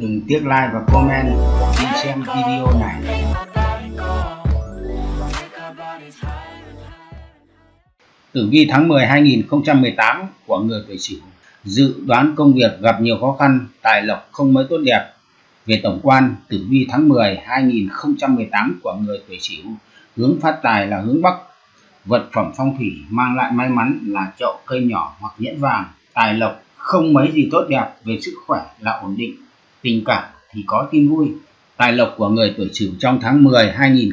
Đừng tiếc like và comment khi xem video này. Tử vi tháng 10 2018 của người tuổi Sửu. Dự đoán công việc gặp nhiều khó khăn, tài lộc không mấy tốt đẹp. Về tổng quan, tử vi tháng 10 2018 của người tuổi Sửu, hướng phát tài là hướng Bắc. Vật phẩm phong thủy mang lại may mắn là chậu cây nhỏ hoặc nhẫn vàng. Tài lộc không mấy gì tốt đẹp, về sức khỏe là ổn định. Tình cảm thì có tin vui. Tài lộc của người tuổi Sửu trong tháng 10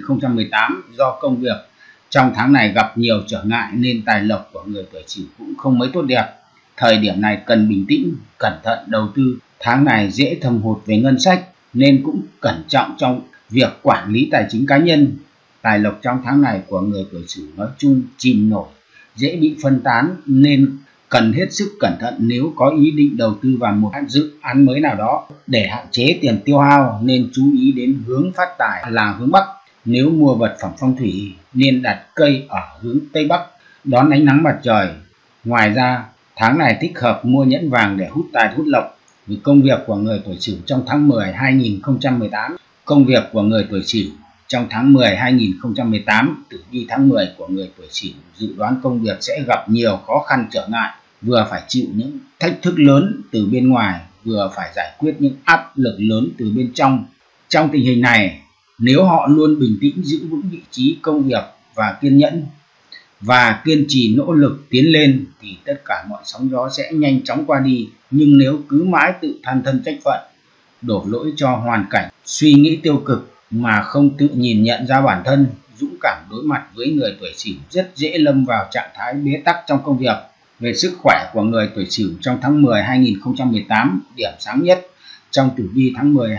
2018 do công việc trong tháng này gặp nhiều trở ngại nên tài lộc của người tuổi Sửu cũng không mấy tốt đẹp. Thời điểm này cần bình tĩnh, cẩn thận đầu tư. Tháng này dễ thâm hụt về ngân sách nên cũng cẩn trọng trong việc quản lý tài chính cá nhân. Tài lộc trong tháng này của người tuổi Sửu nói chung chìm nổi, dễ bị phân tán nên cần hết sức cẩn thận nếu có ý định đầu tư vào một dự án mới nào đó. Để hạn chế tiền tiêu hao nên chú ý đến hướng phát tài là hướng Bắc. Nếu mua vật phẩm phong thủy nên đặt cây ở hướng Tây Bắc đón ánh nắng mặt trời. Ngoài ra, tháng này thích hợp mua nhẫn vàng để hút tài hút lộc. Vì công việc của người tuổi Sửu trong tháng 10 2018, công việc của người tuổi Sửu trong tháng 10 2018, tử vi tháng 10 của người tuổi Sửu dự đoán công việc sẽ gặp nhiều khó khăn trở ngại, vừa phải chịu những thách thức lớn từ bên ngoài, vừa phải giải quyết những áp lực lớn từ bên trong. Trong tình hình này, nếu họ luôn bình tĩnh giữ vững vị trí công việc và kiên nhẫn và kiên trì nỗ lực tiến lên thì tất cả mọi sóng gió sẽ nhanh chóng qua đi. Nhưng nếu cứ mãi tự than thân trách phận, đổ lỗi cho hoàn cảnh, suy nghĩ tiêu cực mà không tự nhìn nhận ra bản thân, dũng cảm đối mặt với người tuổi Sửu rất dễ lâm vào trạng thái bế tắc trong công việc. Về sức khỏe của người tuổi Sửu trong tháng 10 2018, điểm sáng nhất trong tử vi tháng 10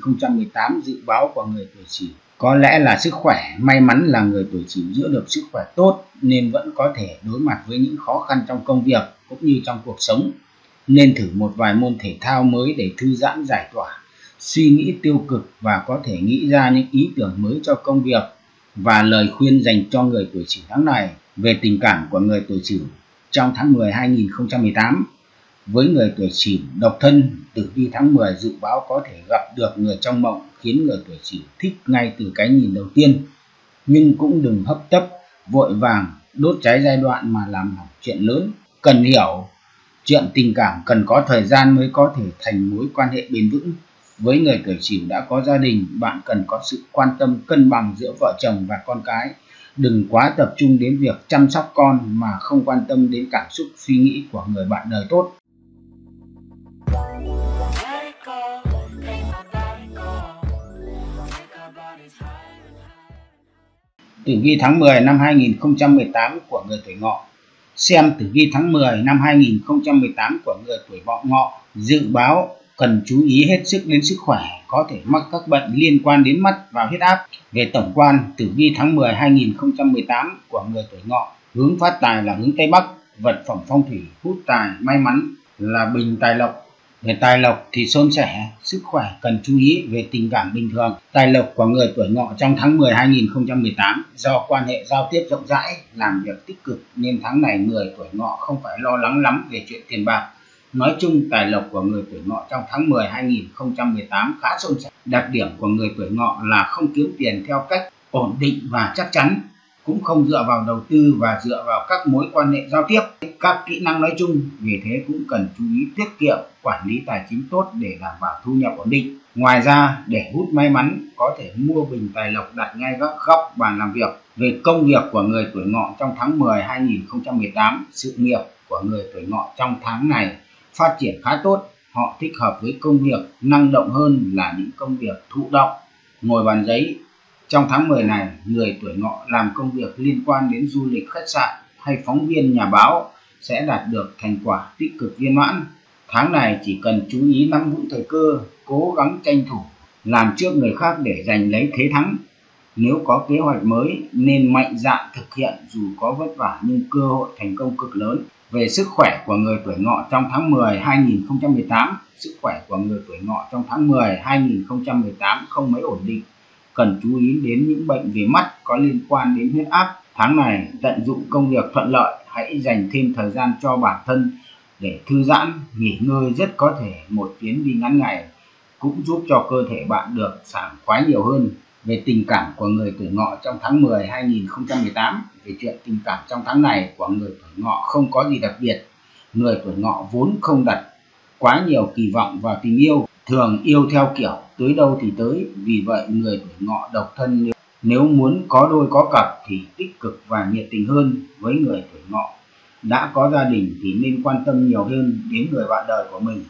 2018 dự báo của người tuổi Sửu có lẽ là sức khỏe. May mắn là người tuổi Sửu giữ được sức khỏe tốt nên vẫn có thể đối mặt với những khó khăn trong công việc cũng như trong cuộc sống. Nên thử một vài môn thể thao mới để thư giãn giải tỏa suy nghĩ tiêu cực và có thể nghĩ ra những ý tưởng mới cho công việc. Và lời khuyên dành cho người tuổi Sửu tháng này về tình cảm của người tuổi Sửu trong tháng 10 2018. Với người tuổi Sửu độc thân, tử vi tháng 10 dự báo có thể gặp được người trong mộng khiến người tuổi Sửu thích ngay từ cái nhìn đầu tiên. Nhưng cũng đừng hấp tấp, vội vàng, đốt cháy giai đoạn mà làm hỏng chuyện lớn. Cần hiểu, chuyện tình cảm cần có thời gian mới có thể thành mối quan hệ bền vững. Với người tuổi Sửu đã có gia đình, bạn cần có sự quan tâm cân bằng giữa vợ chồng và con cái. Đừng quá tập trung đến việc chăm sóc con mà không quan tâm đến cảm xúc suy nghĩ của người bạn đời tốt. Tử vi tháng 10 năm 2018 của người tuổi Ngọ. Xem tử vi tháng 10 năm 2018 của người tuổi Ngọ, dự báo cần chú ý hết sức đến sức khỏe, có thể mắc các bệnh liên quan đến mắt và huyết áp. Về tổng quan, tử vi tháng 10 2018 của người tuổi Ngọ, hướng phát tài là hướng Tây Bắc. Vật phẩm phong thủy hút tài may mắn là bình tài lộc. Về tài lộc thì suôn sẻ, sức khỏe cần chú ý. Về tình cảm bình thường, tài lộc của người tuổi Ngọ trong tháng 10 2018 do quan hệ giao tiếp rộng rãi, làm việc tích cực nên tháng này người tuổi Ngọ không phải lo lắng lắm về chuyện tiền bạc. Nói chung, tài lộc của người tuổi Ngọ trong tháng 10 2018 khá suôn sẻ. Đặc điểm của người tuổi Ngọ là không kiếm tiền theo cách ổn định và chắc chắn, cũng không dựa vào đầu tư và dựa vào các mối quan hệ giao tiếp, các kỹ năng nói chung. Vì thế cũng cần chú ý tiết kiệm, quản lý tài chính tốt để đảm bảo thu nhập ổn định. Ngoài ra, để hút may mắn, có thể mua bình tài lộc đặt ngay góc bàn làm việc. Về công việc của người tuổi Ngọ trong tháng 10 2018, sự nghiệp của người tuổi Ngọ trong tháng này phát triển khá tốt. Họ thích hợp với công việc năng động hơn là những công việc thụ động, ngồi bàn giấy. Trong tháng 10 này, người tuổi Ngọ làm công việc liên quan đến du lịch, khách sạn hay phóng viên, nhà báo sẽ đạt được thành quả tích cực viên mãn. Tháng này chỉ cần chú ý nắm vững thời cơ, cố gắng tranh thủ, làm trước người khác để giành lấy thế thắng. Nếu có kế hoạch mới nên mạnh dạn thực hiện, dù có vất vả nhưng cơ hội thành công cực lớn. Về sức khỏe của người tuổi Ngọ trong tháng 10 2018, sức khỏe của người tuổi Ngọ trong tháng 10 2018 không mấy ổn định. Cần chú ý đến những bệnh về mắt có liên quan đến huyết áp. Tháng này tận dụng công việc thuận lợi, hãy dành thêm thời gian cho bản thân để thư giãn, nghỉ ngơi. Rất có thể một chuyến đi ngắn ngày cũng giúp cho cơ thể bạn được sảng khoái nhiều hơn. Về tình cảm của người tuổi Ngọ trong tháng 10 2018, về chuyện tình cảm trong tháng này của người tuổi Ngọ không có gì đặc biệt. Người tuổi Ngọ vốn không đặt quá nhiều kỳ vọng vào tình yêu, thường yêu theo kiểu tới đâu thì tới. Vì vậy người tuổi Ngọ độc thân nếu muốn có đôi có cặp thì tích cực và nhiệt tình hơn. Với người tuổi Ngọ đã có gia đình thì nên quan tâm nhiều hơn đến người bạn đời của mình.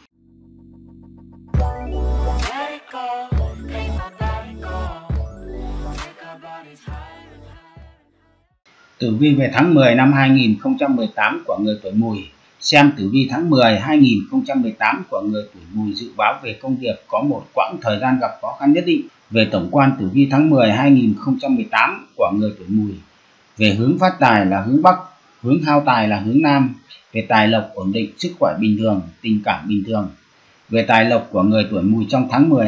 Tử vi về tháng 10 năm 2018 của người tuổi Mùi. Xem tử vi tháng 10 2018 của người tuổi Mùi dự báo về công việc có một quãng thời gian gặp khó khăn nhất định. Về tổng quan tử vi tháng 10 2018 của người tuổi Mùi. Về hướng phát tài là hướng Bắc, hướng hao tài là hướng Nam. Về tài lộc ổn định, sức khỏe bình thường, tình cảm bình thường. Về tài lộc của người tuổi Mùi trong tháng 10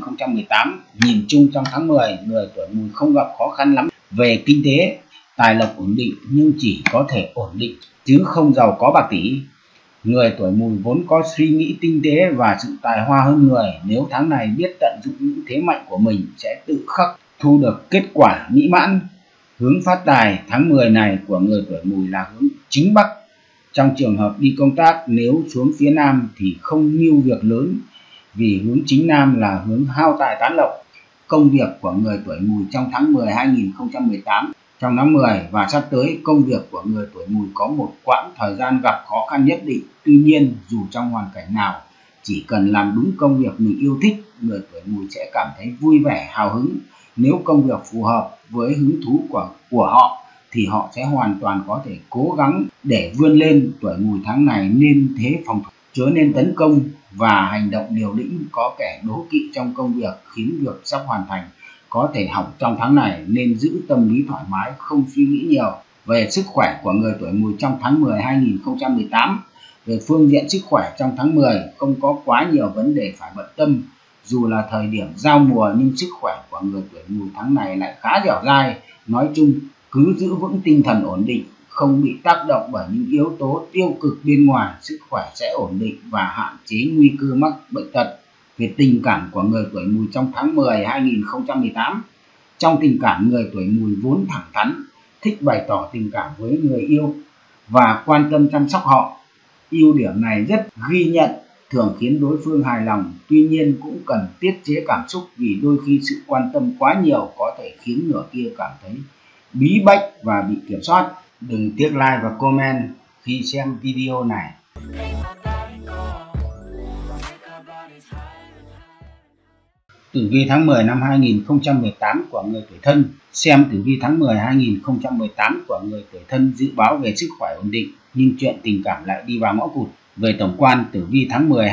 2018, nhìn chung trong tháng 10, người tuổi Mùi không gặp khó khăn lắm. Về kinh tế, tài lộc ổn định nhưng chỉ có thể ổn định chứ không giàu có bạc tỷ. Người tuổi Mùi vốn có suy nghĩ tinh tế và sự tài hoa hơn người. Nếu tháng này biết tận dụng những thế mạnh của mình sẽ tự khắc thu được kết quả mỹ mãn. Hướng phát tài tháng 10 này của người tuổi Mùi là hướng chính Bắc. Trong trường hợp đi công tác nếu xuống phía Nam thì không mưu việc lớn, vì hướng chính Nam là hướng hao tài tán lộc. Công việc của người tuổi Mùi trong tháng 10 2018, trong tháng 10 và sắp tới, công việc của người tuổi Mùi có một quãng thời gian gặp khó khăn nhất định. Tuy nhiên, dù trong hoàn cảnh nào, chỉ cần làm đúng công việc mình yêu thích, người tuổi Mùi sẽ cảm thấy vui vẻ, hào hứng. Nếu công việc phù hợp với hứng thú của họ thì họ sẽ hoàn toàn có thể cố gắng để vươn lên. Tuổi Mùi tháng này nên thế phòng thủ, chớ nên tấn công và hành động liều lĩnh. Có kẻ đố kỵ trong công việc khiến việc sắp hoàn thành có thể hỏng trong tháng này, nên giữ tâm lý thoải mái, không suy nghĩ nhiều. Về sức khỏe của người tuổi Mùi trong tháng 10 2018, về phương diện sức khỏe trong tháng 10 không có quá nhiều vấn đề phải bận tâm. Dù là thời điểm giao mùa nhưng sức khỏe của người tuổi Mùi tháng này lại khá dẻo dai. Nói chung, cứ giữ vững tinh thần ổn định, không bị tác động bởi những yếu tố tiêu cực bên ngoài, sức khỏe sẽ ổn định và hạn chế nguy cơ mắc bệnh tật. Về tình cảm của người tuổi Mùi trong tháng 10 2018, trong tình cảm người tuổi Mùi vốn thẳng thắn, thích bày tỏ tình cảm với người yêu và quan tâm chăm sóc họ. Ưu điểm này rất ghi nhận, thường khiến đối phương hài lòng. Tuy nhiên cũng cần tiết chế cảm xúc, vì đôi khi sự quan tâm quá nhiều có thể khiến nửa kia cảm thấy bí bách và bị kiểm soát. Đừng tiếc like và comment khi xem video này. Tử vi tháng 10 năm 2018 của người tuổi Thân. Xem tử vi tháng 10 2018 của người tuổi Thân dự báo về sức khỏe ổn định nhưng chuyện tình cảm lại đi vào ngõ cụt. Về tổng quan tử vi tháng 10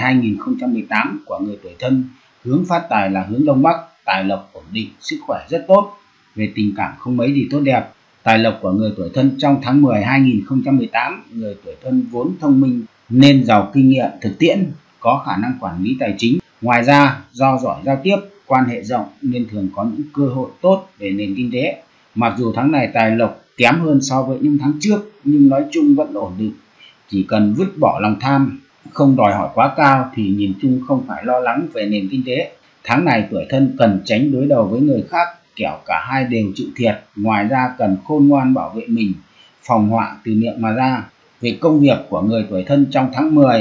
2018 của người tuổi Thân, hướng phát tài là hướng Đông Bắc, tài lộc ổn định, sức khỏe rất tốt. Về tình cảm không mấy gì tốt đẹp. Tài lộc của người tuổi Thân trong tháng 10 2018, người tuổi Thân vốn thông minh nên giàu kinh nghiệm thực tiễn, có khả năng quản lý tài chính. Ngoài ra, do giỏi giao tiếp, quan hệ rộng nên thường có những cơ hội tốt về nền kinh tế. Mặc dù tháng này tài lộc kém hơn so với những tháng trước nhưng nói chung vẫn ổn định. Chỉ cần vứt bỏ lòng tham, không đòi hỏi quá cao thì nhìn chung không phải lo lắng về nền kinh tế. Tháng này tuổi Thân cần tránh đối đầu với người khác, kẻo cả hai đều chịu thiệt. Ngoài ra cần khôn ngoan bảo vệ mình, phòng họa từ miệng mà ra. Về công việc của người tuổi Thân trong tháng 10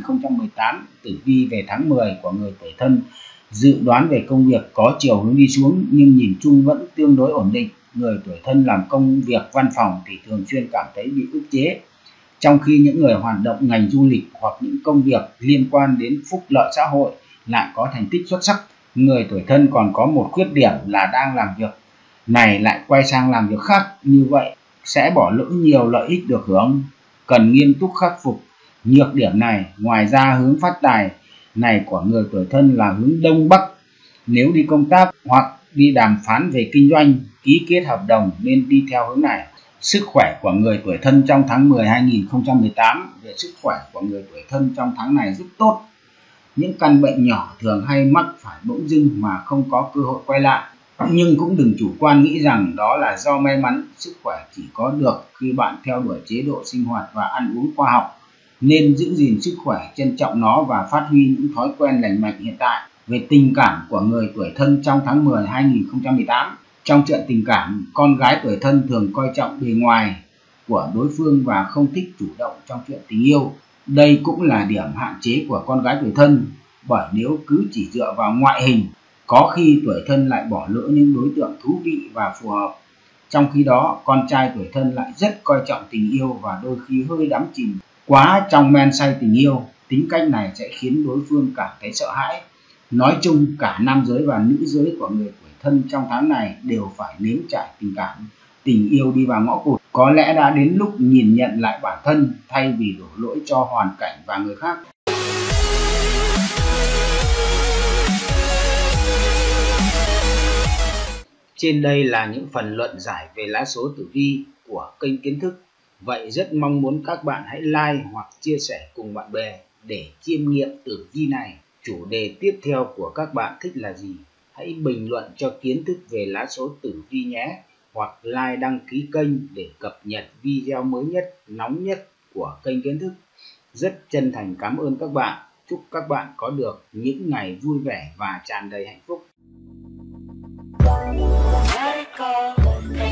2018, tử vi về tháng 10 của người tuổi Thân dự đoán về công việc có chiều hướng đi xuống nhưng nhìn chung vẫn tương đối ổn định. Người tuổi Thân làm công việc văn phòng thì thường xuyên cảm thấy bị ức chế, trong khi những người hoạt động ngành du lịch hoặc những công việc liên quan đến phúc lợi xã hội lại có thành tích xuất sắc. Người tuổi Thân còn có một khuyết điểm là đang làm việc này lại quay sang làm việc khác, như vậy sẽ bỏ lỡ nhiều lợi ích được hưởng, cần nghiêm túc khắc phục nhược điểm này. Ngoài ra, hướng phát tài này của người tuổi Thân là hướng Đông Bắc. Nếu đi công tác hoặc đi đàm phán về kinh doanh, ký kết hợp đồng nên đi theo hướng này. Sức khỏe của người tuổi Thân trong tháng 10 2018. Về sức khỏe của người tuổi Thân trong tháng này rất tốt. Những căn bệnh nhỏ thường hay mắc phải bỗng dưng mà không có cơ hội quay lại. Nhưng cũng đừng chủ quan nghĩ rằng đó là do may mắn. Sức khỏe chỉ có được khi bạn theo đuổi chế độ sinh hoạt và ăn uống khoa học. Nên giữ gìn sức khỏe, trân trọng nó và phát huy những thói quen lành mạnh hiện tại. về tình cảm của người tuổi Thân trong tháng 10 2018. Trong chuyện tình cảm, con gái tuổi Thân thường coi trọng bề ngoài của đối phương và không thích chủ động trong chuyện tình yêu. Đây cũng là điểm hạn chế của con gái tuổi Thân, bởi nếu cứ chỉ dựa vào ngoại hình, có khi tuổi Thân lại bỏ lỡ những đối tượng thú vị và phù hợp. Trong khi đó, con trai tuổi Thân lại rất coi trọng tình yêu và đôi khi hơi đắm chìm quá trong men say tình yêu. Tính cách này sẽ khiến đối phương cảm thấy sợ hãi. Nói chung, cả nam giới và nữ giới của người tuổi Thân trong tháng này đều phải nếm trải tình cảm. Tình yêu đi vào ngõ cụt, có lẽ đã đến lúc nhìn nhận lại bản thân thay vì đổ lỗi cho hoàn cảnh và người khác. Trên đây là những phần luận giải về lá số tử vi của kênh Kiến Thức. Vậy rất mong muốn các bạn hãy like hoặc chia sẻ cùng bạn bè để chiêm nghiệm tử vi này. Chủ đề tiếp theo của các bạn thích là gì? Hãy bình luận cho Kiến Thức về lá số tử vi nhé. Hoặc like đăng ký kênh để cập nhật video mới nhất, nóng nhất của kênh Kiến Thức. Rất chân thành cảm ơn các bạn. Chúc các bạn có được những ngày vui vẻ và tràn đầy hạnh phúc. Let it go.